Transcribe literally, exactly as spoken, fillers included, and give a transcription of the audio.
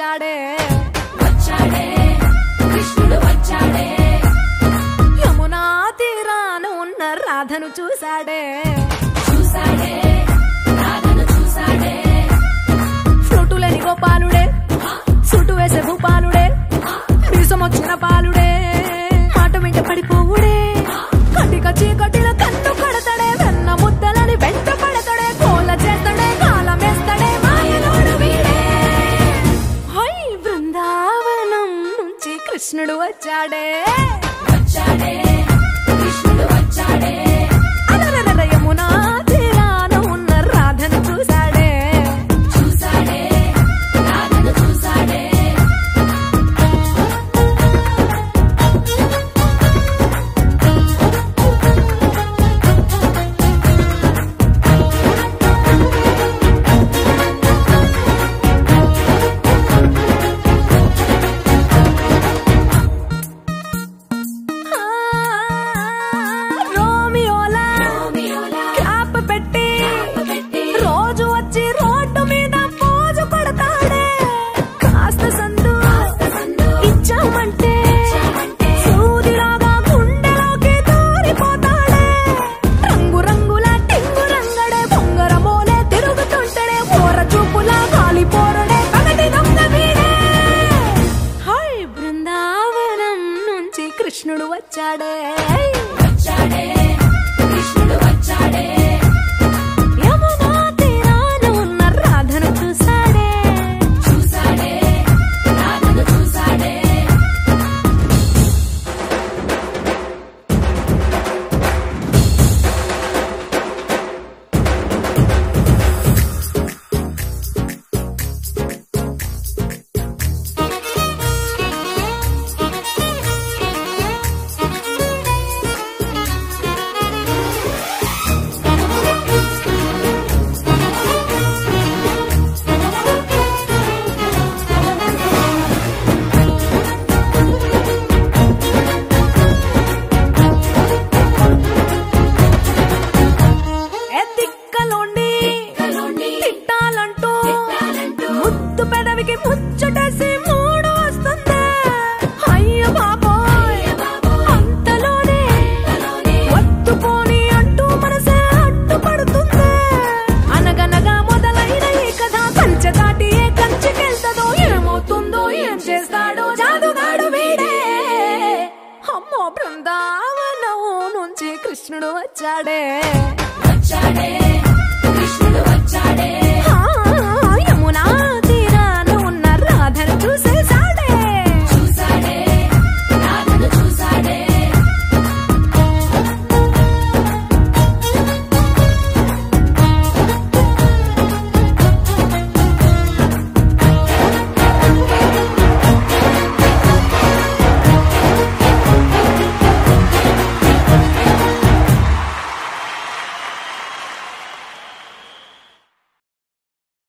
వచ్చాడే వచ్చాడే కృష్ణుడు వచ్చాడే యమునా తీరాన ఉన్న రాధను చూసాడే చూసాడే రాధను చూసాడే ఫ్లూటులని గోపాలుడే సుటు వేసే భూపాలుడే మీసమొచ్చిన పాలుడే మాట వెంట పడిపోవుడే కటిక చీకటిల కన్ను కడతాడే వెన్న ముద్దలని వెంట పడతాడే కోల చేస్తాడే కాలమేస్తాడే మాయలోడు వీడే హై బృందావనం నుంచి కృష్ణుడు వచ్చాడే వచ్చాడే కృష్ణుడు వచ్చాడే అలరర యమునా తీరాన ఉన్న రాధను చూసాడే చూసాడే రాధను చూసాడే రోమియోలా రోమియోలా క్యాప్ పెట్టి పెట్టి రోజు వచ్చి రోడ్డు మీద పోజు కొడతాడే కాస్త సందు సందు ఇచ్చామంటే ఇచ్చామంటే సూదిలాగా గుండెలోకి దూరిపోతాడే రంగు రంగుల టింగు రంగడే బొంగరమోలే తిరుగుతుంటడే ఓర చూపులా గాలి పోరడే పగటి దొంగ వీడే హై బృందావనం నుంచి కృష్ణుడు వచ్చాడే వచ్చాడే కృష్ణుడు వచ్చాడే యమునా తీరాన ఉన్న రాధను చూసాడే చూసాడే రాధను చూసాడే ఏ తిక్కలోండి కలోండి తిట్టాలంటూ తిట్టాలంటూ ముద్దు పెదవికి ముచ్చటేసి మూడు వస్తుంది అయ్య బాబోయ్ అంతలోనే కలోనే వత్తుపోని అంటూ మనసే అడ్డుపడుతుంది అనగనగా మొదలైన ఈ కథ కంచె దాటి ఏ కంచెకెళ్తదో ఏమవుతుందో ఏం చేస్తాడో జాదుగాడు వీడే అమ్మో బృందావనం నుంచి కృష్ణుడు వచ్చాడే వచ్చాడే కృష్ణుడు వచ్చాడే